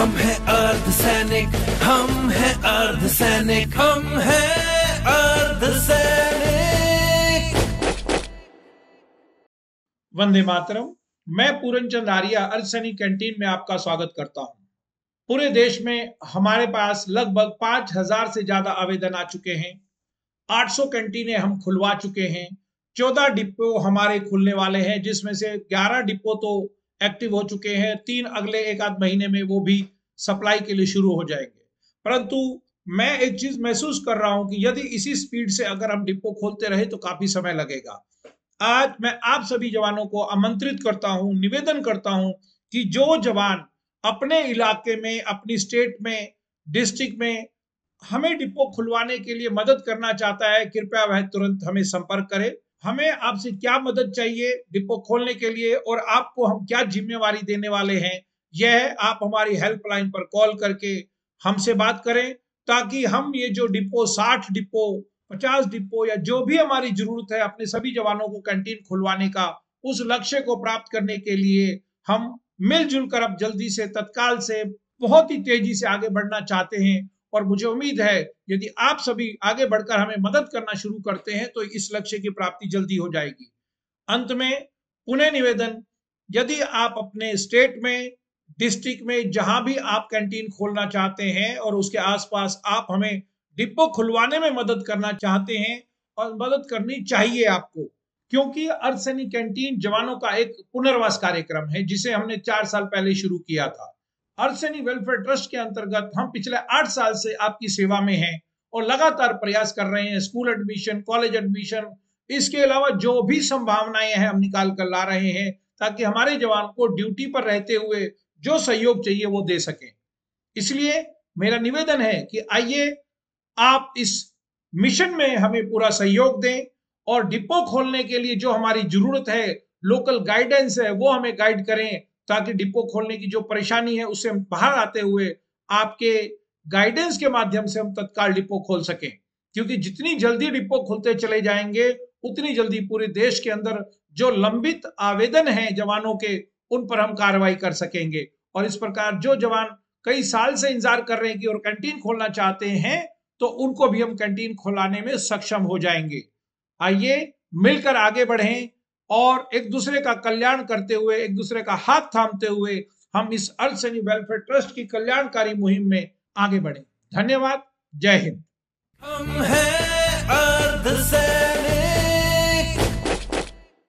हम हैं अर्धसैनिक, हम हैं अर्धसैनिक, हम हैं अर्धसैनिक। वंदे मातरम। मैं पूरन चंद आर्या अर्धसैनिक कैंटीन में आपका स्वागत करता हूं। पूरे देश में हमारे पास लगभग 5000 से ज्यादा आवेदन आ चुके हैं। 800 कैंटीनें हम खुलवा चुके हैं। 14 डिपो हमारे खुलने वाले हैं, जिसमें से 11 डिपो तो एक्टिव हो चुके हैं। 3 अगले एक आध महीने में वो भी सप्लाई के लिए शुरू हो जाएंगे। परंतु मैं एक चीज महसूस कर रहा हूं कि यदि इसी स्पीड से अगर हम डिपो खोलते रहे तो काफी समय लगेगा। आज मैं आप सभी जवानों को आमंत्रित करता हूं, निवेदन करता हूं कि जो जवान अपने इलाके में, अपनी स्टेट में, डिस्ट्रिक्ट में हमें डिपो खुलवाने के लिए मदद करना चाहता है, कृपया वह तुरंत हमें संपर्क करे। हमें आपसे क्या मदद चाहिए डिपो खोलने के लिए और आपको हम क्या जिम्मेवारी देने वाले हैं, यह आप हमारी हेल्पलाइन पर कॉल करके हमसे बात करें, ताकि हम ये जो डिपो 60 डिपो 50 डिपो या जो भी हमारी जरूरत है अपने सभी जवानों को कैंटीन खुलवाने का, उस लक्ष्य को प्राप्त करने के लिए हम मिलजुल कर अब जल्दी से, तत्काल से, बहुत ही तेजी से आगे बढ़ना चाहते हैं। और मुझे उम्मीद है यदि आप सभी आगे बढ़कर हमें मदद करना शुरू करते हैं तो इस लक्ष्य की प्राप्ति जल्दी हो जाएगी। अंत में पुनः निवेदन, यदि आप अपने स्टेट में, डिस्ट्रिक्ट में जहां भी आप कैंटीन खोलना चाहते हैं और उसके आसपास आप हमें डिपो खुलवाने में मदद करना चाहते हैं, और मदद करनी चाहिए आपको, क्योंकि अर्धसैनिक कैंटीन जवानों का एक पुनर्वास कार्यक्रम है जिसे हमने 4 साल पहले शुरू किया था। अर्धसैनिक वेलफेयर ट्रस्ट के अंतर्गत हम पिछले 8 साल से आपकी सेवा में हैं और लगातार प्रयास कर रहे हैं। स्कूल एडमिशन, कॉलेज एडमिशन, इसके अलावा जो भी संभावनाएं हैं हम निकाल कर ला रहे हैं, ताकि हमारे जवान को ड्यूटी पर रहते हुए जो सहयोग चाहिए वो दे सकें। इसलिए मेरा निवेदन है कि आइए आप इस मिशन में हमें पूरा सहयोग दें और डिपो खोलने के लिए जो हमारी जरूरत है, लोकल गाइडेंस है, वो हमें गाइड करें, ताकि डिपो खोलने की जो परेशानी है उससे हम बाहर आते हुए आपके गाइडेंस के माध्यम से हम तत्काल डिपो खोल सकें। क्योंकि जितनी जल्दी डिपो खुलते चले जाएंगे, उतनी जल्दी पूरे देश के अंदर जो लंबित आवेदन हैं जवानों के, उन पर हम कार्रवाई कर सकेंगे। और इस प्रकार जो जवान कई साल से इंतजार कर रहे हैं कि और कैंटीन खोलना चाहते हैं, तो उनको भी हम कैंटीन खोलाने में सक्षम हो जाएंगे। आइए मिलकर आगे बढ़ें और एक दूसरे का कल्याण करते हुए, एक दूसरे का हाथ थामते हुए हम इस अर्धसैनिक वेलफेयर ट्रस्ट की कल्याणकारी मुहिम में आगे बढ़ें। धन्यवाद। जय हिंद। हम हैं अर्धसैनिक।